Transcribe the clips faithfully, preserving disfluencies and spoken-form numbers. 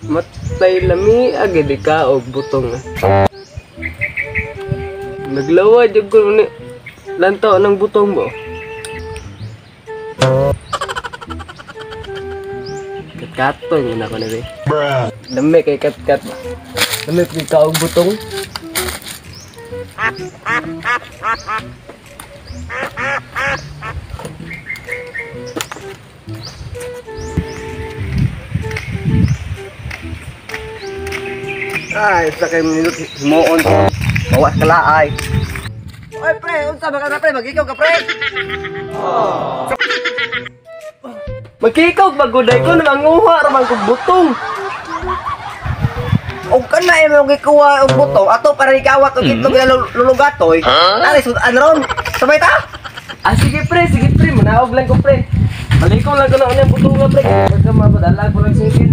Matay lami agi di ka og butong. Naglawa jud ko ni lantaw ng butong mo. Kat-katon yun ako na be. Dami kay kat-kat. Dami kay ka og butong. Ay, sa kay minut himoon ko. Bawas ka laay. Oy pre, unsa ba ka pre? Magikaw ka pre? Magkikaw baguday ko nanganguha raman kog butong. Og kana imong gikuha og buto, ato para ikawat og itlog na lulugatoy. Ari sud anron. Sabay ta? Ah sige pre, sige pre, manaog lang ko pre. Balikaw lang ko na unyang butong nga pre. Pagka mabadala ko lang sige.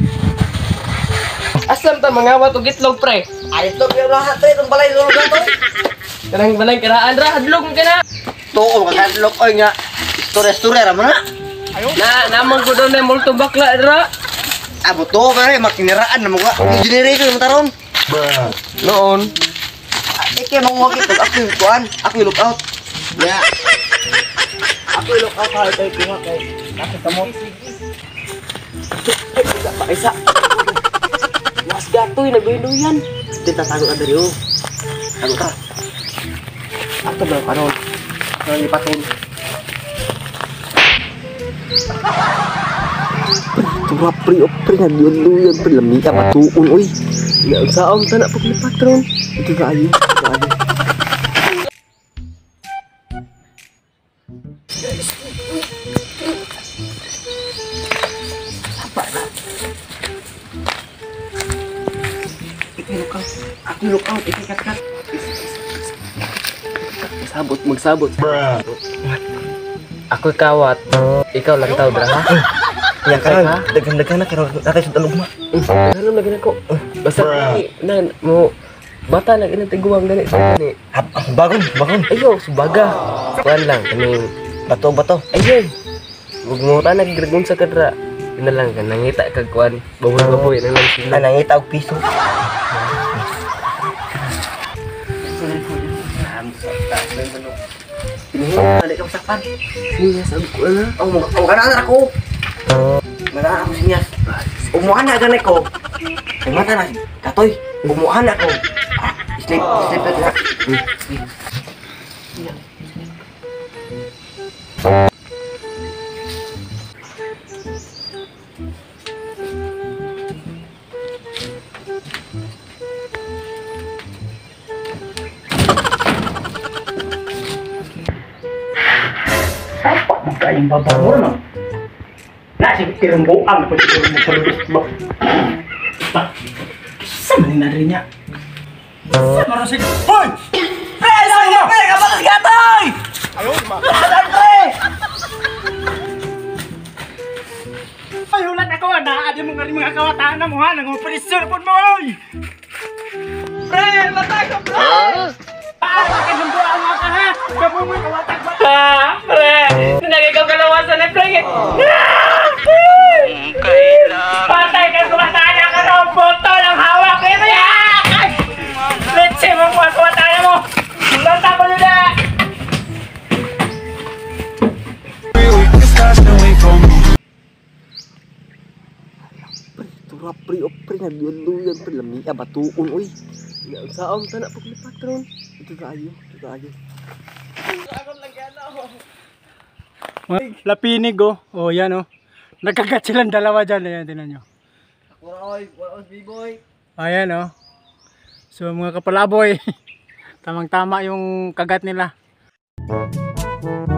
Asam ta mangawat og itlog pre. Ay itlog yung lahat pre, itong balay lulugatoy. Kanang balay karaan ra hadlok ka na. Tuo ka hadlok oy nga. Istorya-istorya ra man na. Na namang ko daw na multo bakla ra. Ah, buto pre, makiniraan na mo ka. Generation mo taron. Noon. Ike mo wag itlog ako yung kuan, ako yung look out. Ya. Ako yung look out ha kay kuha kay. Nasa kamo. Isa pa isa. Mas gatoy nagbinuyan. Kita tago ka diri oh. Tago ta. Ato ba karon? Karon lipaton. Tura pri o pri nagbinuyan pre lami ka patuon oy. Ya saong tanak pag patron. Ito kaayo, kaayo. Aku look out, ikat-kat. Magsabot, magsabot. Ako kawat. Ikaw lang tao dra ha. Yang karon, dagan-dagan na karon natay sa talugma. Ano lagi nako? Basta ni nan mo bata na gani tiguang gani sa gani. Bagon, bagon. Ayo, subaga. Kuan lang kaning Bato-bato. ayun. Ug mo ta nagregon sa kadra. Ina lang kan nangita kag kuan. Baboy-baboy na lang sila. Ah, nangita og piso. Pinuha, dali ka masakpan. Siya sabi ko na. Oh, mo oh, kana ako. Mana ako sinyas. Umuhan na ganay ko. Kay mata na katoy. Umuhan ako. Ah, sleep, sleep ka. Kayong babaw mo. Nasi tirumbuan na pati ko mo sa lubos mo. Sa manin na rin niya. Sa marang sige. Hoy! Pre, sorry ka, pre! Kapalas gatoy! Ayaw, ma. Lahat, pre! Ay, hulat ako. Naadi mo nga rin mga kawataan na mo ha. Nangupilisyon po mo. Pre, matay ka, pre! Ah, makinumbuan mo ka ha. Gabo mo yung kawatag ba? Ah, pre. Nagikaw kalawasan na pre. Patay ka kumataya ka raw. Boto lang hawak. Ito yan! Litsi mo mga kumataya mo. Lanta mo nyo na. Tura pri o pri nagbinuyan pre lami ka batuon oy. Ya saong tanak pag patron. Ito kaayo, ito kaayo. Lapinig oh. Oh, yan oh. Nagkagat silang dalawa dyan. Ayan, tinan nyo. Wala oy, wala oy, B-boy. Ayan oh. So mga kapalaboy. Tamang tama yung kagat nila.